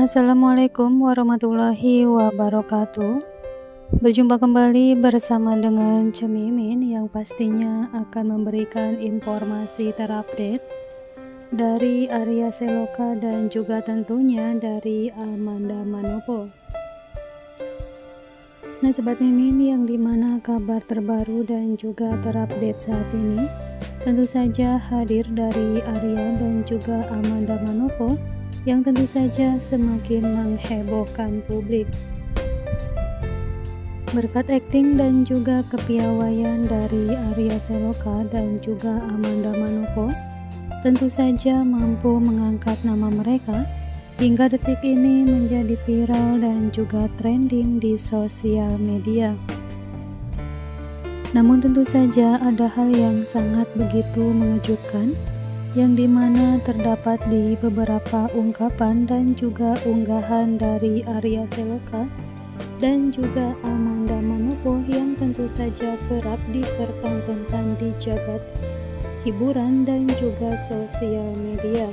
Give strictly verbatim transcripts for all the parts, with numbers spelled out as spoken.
Assalamualaikum warahmatullahi wabarakatuh. Berjumpa kembali bersama dengan Cemimin yang pastinya akan memberikan informasi terupdate dari Arya Seloka dan juga tentunya dari Amanda Manopo. Nah Sobat Mimin, yang dimana kabar terbaru dan juga terupdate saat ini tentu saja hadir dari Arya dan juga Amanda Manopo yang tentu saja semakin menghebohkan publik. Berkat akting dan juga kepiawaian dari Arya Seloka dan juga Amanda Manopo, tentu saja mampu mengangkat nama mereka hingga detik ini menjadi viral dan juga trending di sosial media. Namun tentu saja ada hal yang sangat begitu mengejutkan yang dimana terdapat di beberapa ungkapan dan juga unggahan dari Arya Seloka dan juga Amanda Manopo yang tentu saja kerap dipertontonkan di jagat hiburan dan juga sosial media.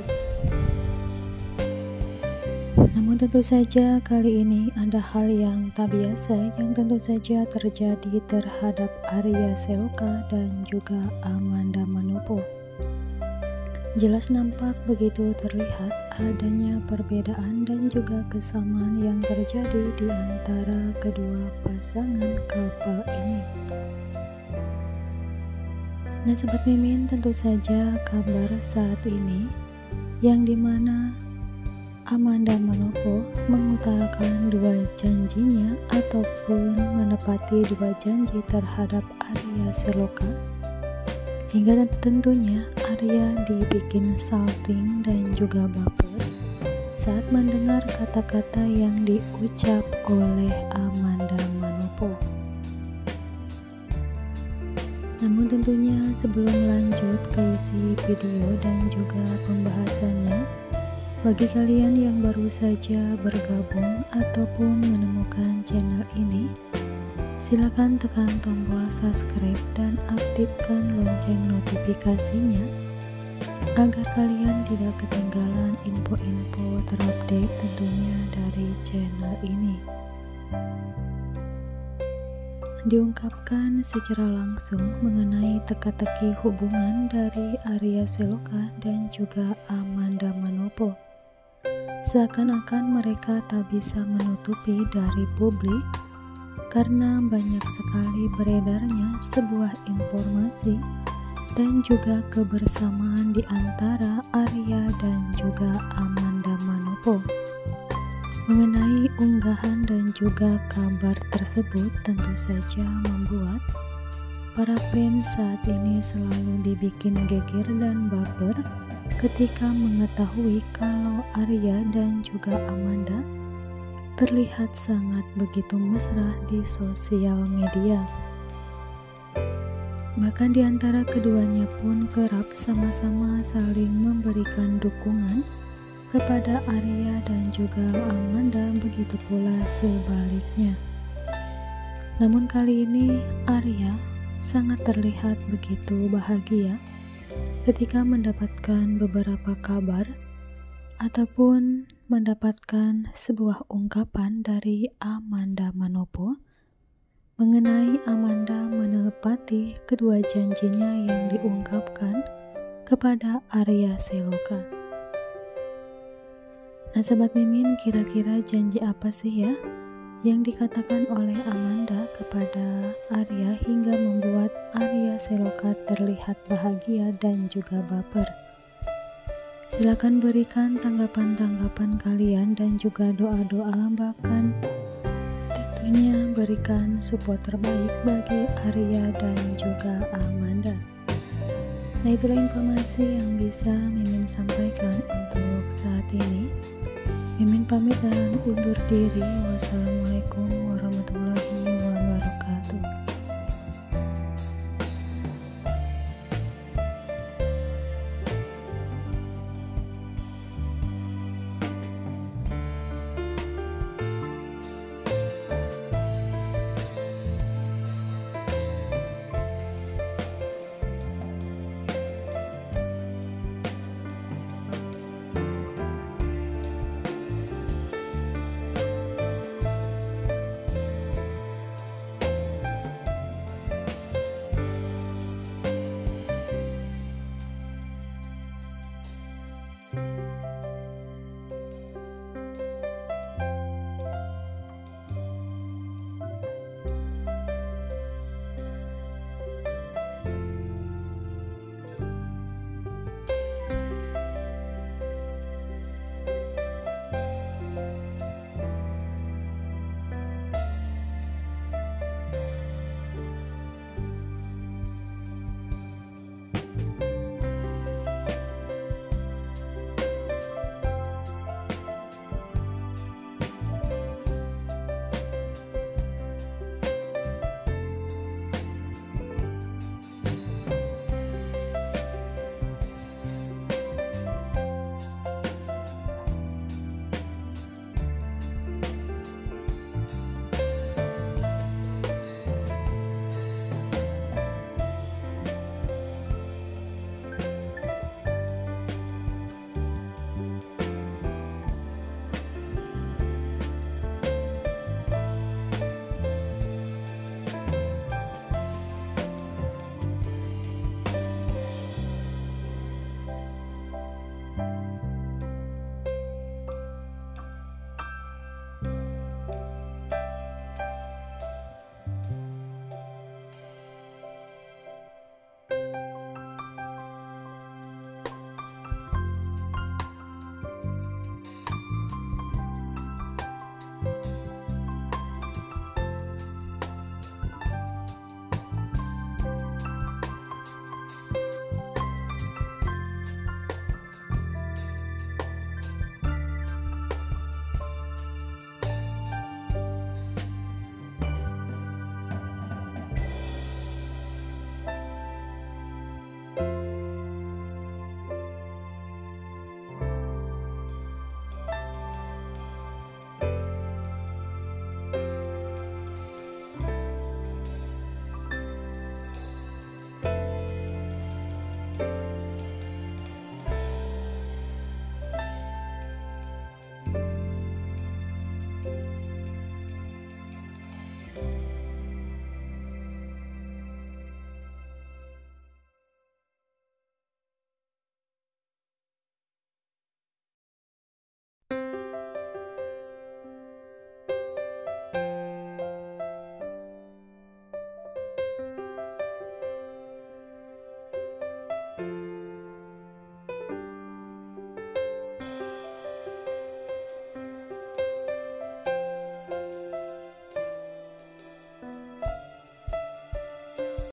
Namun tentu saja kali ini ada hal yang tak biasa yang tentu saja terjadi terhadap Arya Seloka dan juga Amanda Manopo. Jelas nampak begitu terlihat adanya perbedaan dan juga kesamaan yang terjadi di antara kedua pasangan couple ini. Nah Sobat Mimin, tentu saja kabar saat ini yang dimana Amanda Manopo mengutarakan dua janjinya ataupun menepati dua janji terhadap Arya Seloka, hingga tentunya Arya dibikin salting dan juga baper saat mendengar kata-kata yang diucap oleh Amanda Manopo. Namun tentunya sebelum lanjut ke isi video dan juga pembahasannya, bagi kalian yang baru saja bergabung ataupun menemukan channel ini, silakan tekan tombol subscribe dan aktifkan lonceng notifikasinya agar kalian tidak ketinggalan info-info terupdate tentunya dari channel ini. Diungkapkan secara langsung mengenai teka-teki hubungan dari Arya Seloka dan juga Amanda Manopo. Seakan-akan mereka tak bisa menutupi dari publik karena banyak sekali beredarnya sebuah informasi dan juga kebersamaan di antara Arya dan juga Amanda Manopo. Mengenai unggahan dan juga kabar tersebut tentu saja membuat para fans saat ini selalu dibikin geger dan baper ketika mengetahui kalau Arya dan juga Amanda terlihat sangat begitu mesra di sosial media. Bahkan di antara keduanya pun kerap sama-sama saling memberikan dukungan kepada Arya dan juga Amanda, begitu pula sebaliknya. Namun kali ini Arya sangat terlihat begitu bahagia ketika mendapatkan beberapa kabar ataupun mendapatkan sebuah ungkapan dari Amanda Manopo mengenai Amanda menepati kedua janjinya yang diungkapkan kepada Arya Seloka. Nah Sobat Mimin, kira-kira janji apa sih ya yang dikatakan oleh Amanda kepada Arya hingga membuat Arya Seloka terlihat bahagia dan juga baper? Silakan berikan tanggapan-tanggapan kalian dan juga doa-doa, bahkan tentunya berikan support terbaik bagi Arya dan juga Amanda. Nah itulah informasi yang bisa Mimin sampaikan untuk saat ini. Mimin pamit dan undur diri. Wassalamualaikum